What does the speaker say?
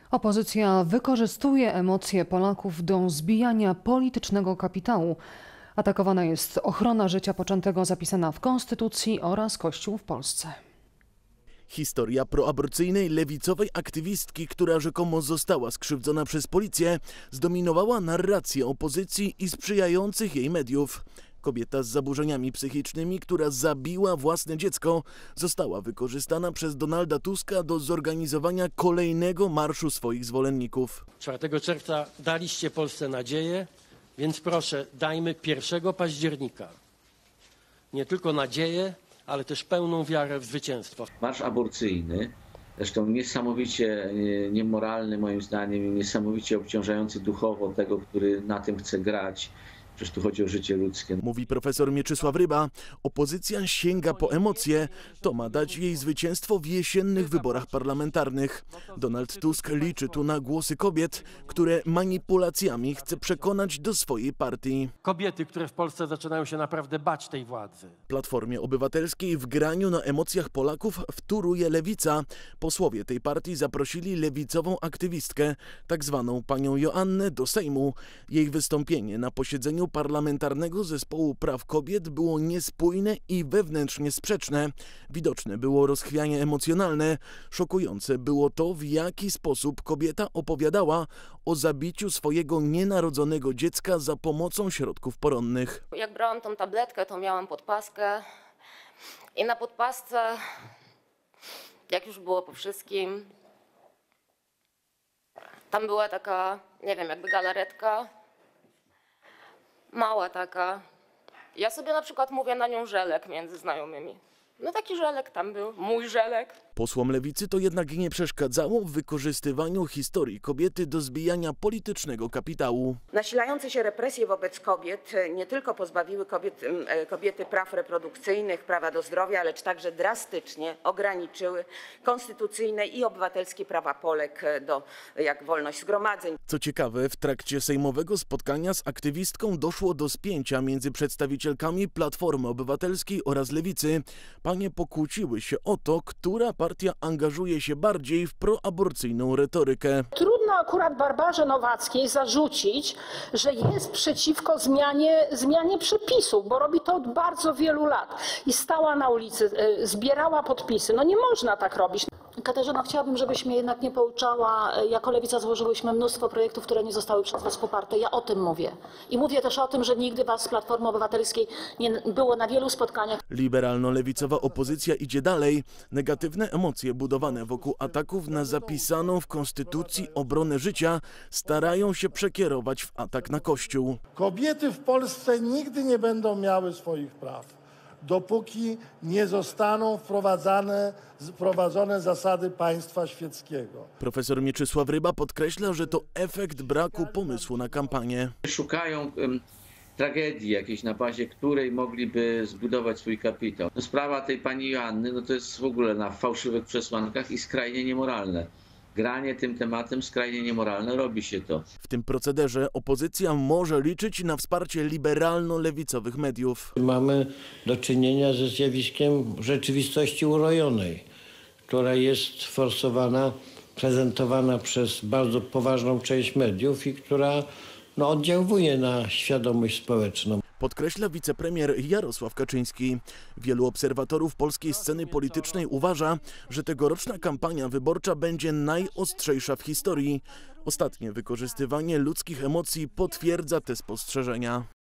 Opozycja wykorzystuje emocje Polaków do zbijania politycznego kapitału. Atakowana jest ochrona życia poczętego zapisana w Konstytucji oraz Kościół w Polsce. Historia proaborcyjnej lewicowej aktywistki, która rzekomo została skrzywdzona przez policję, zdominowała narrację opozycji i sprzyjających jej mediów. Kobieta z zaburzeniami psychicznymi, która zabiła własne dziecko, została wykorzystana przez Donalda Tuska do zorganizowania kolejnego marszu swoich zwolenników. 4 czerwca daliście Polsce nadzieję, więc proszę, dajmy 1 października nie tylko nadzieję, ale też pełną wiarę w zwycięstwo. Marsz aborcyjny, zresztą niesamowicie niemoralny moim zdaniem, niesamowicie obciążający duchowo tego, który na tym chce grać. Przecież tu chodzi o życie ludzkie. Mówi profesor Mieczysław Ryba, opozycja sięga po emocje. To ma dać jej zwycięstwo w jesiennych wyborach parlamentarnych. Donald Tusk liczy tu na głosy kobiet, które manipulacjami chce przekonać do swojej partii. Kobiety, które w Polsce zaczynają się naprawdę bać tej władzy. Platformie Obywatelskiej w graniu na emocjach Polaków wtóruje Lewica. Posłowie tej partii zaprosili lewicową aktywistkę, tak zwaną panią Joannę, do Sejmu. Jej wystąpienie na posiedzeniu Parlamentarnego Zespołu Praw Kobiet było niespójne i wewnętrznie sprzeczne. Widoczne było rozchwianie emocjonalne. Szokujące było to, w jaki sposób kobieta opowiadała o zabiciu swojego nienarodzonego dziecka za pomocą środków poronnych. Jak brałam tą tabletkę, to miałam podpaskę i na podpasce, jak już było po wszystkim, tam była taka, nie wiem, jakby galaretka. Mała taka. Ja sobie na przykład mówię na nią żelek między znajomymi. No taki żelek tam był, mój żelek. Posłom lewicy to jednak nie przeszkadzało w wykorzystywaniu historii kobiety do zbijania politycznego kapitału. Nasilające się represje wobec kobiet nie tylko pozbawiły kobiety praw reprodukcyjnych, prawa do zdrowia, lecz także drastycznie ograniczyły konstytucyjne i obywatelskie prawa Polek jak wolność zgromadzeń. Co ciekawe, w trakcie sejmowego spotkania z aktywistką doszło do spięcia między przedstawicielkami Platformy Obywatelskiej oraz Lewicy. Panie pokłóciły się o to, która partia angażuje się bardziej w proaborcyjną retorykę. Trudno akurat Barbarze Nowackiej zarzucić, że jest przeciwko zmianie przepisów, bo robi to od bardzo wielu lat i stała na ulicy, zbierała podpisy. No nie można tak robić. Katarzyno, chciałabym, żebyś mnie jednak nie pouczała. Jako Lewica złożyłyśmy mnóstwo projektów, które nie zostały przez was poparte. Ja o tym mówię. I mówię też o tym, że nigdy was z Platformy Obywatelskiej nie było na wielu spotkaniach. Liberalno-lewicowa opozycja idzie dalej. Negatywne emocje budowane wokół ataków na zapisaną w Konstytucji obronę życia starają się przekierować w atak na Kościół. Kobiety w Polsce nigdy nie będą miały swoich praw, dopóki nie zostaną wprowadzone zasady państwa świeckiego. Profesor Mieczysław Ryba podkreśla, że to efekt braku pomysłu na kampanię. Szukają tragedii jakiejś, na bazie której mogliby zbudować swój kapitał. No, sprawa tej pani Joanny, no to jest w ogóle na fałszywych przesłankach i skrajnie niemoralne. Granie tym tematem skrajnie niemoralne, robi się to. W tym procederze opozycja może liczyć na wsparcie liberalno-lewicowych mediów. Mamy do czynienia ze zjawiskiem rzeczywistości urojonej, która jest forsowana, prezentowana przez bardzo poważną część mediów i która oddziałuje na świadomość społeczną. Podkreśla wicepremier Jarosław Kaczyński. Wielu obserwatorów polskiej sceny politycznej uważa, że tegoroczna kampania wyborcza będzie najostrzejsza w historii. Ostatnie wykorzystywanie ludzkich emocji potwierdza te spostrzeżenia.